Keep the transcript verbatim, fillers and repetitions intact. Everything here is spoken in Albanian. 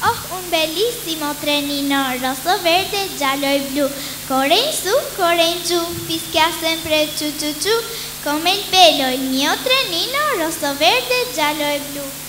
Oh, un bellissimo trenino rosso, verde, giallo e blu. Corre in su, corre in giù, fischia sempre ciu ciu ciu. Come il pelo, il mio trenino rosso, verde, giallo e blu.